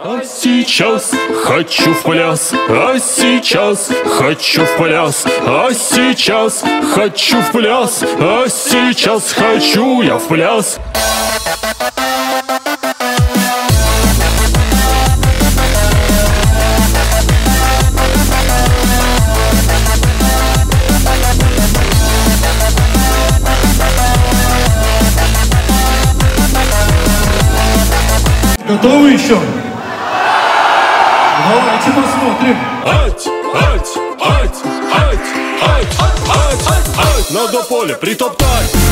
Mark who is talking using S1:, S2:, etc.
S1: А сейчас хочу в пляс, а сейчас хочу в пляс, а сейчас хочу в пляс, а сейчас хочу я в пляс.
S2: Готовы еще? Давайте посмотрим.
S1: Ать, ать, ать, ать, ать, ать, ать, ать. Надо поле притоптать.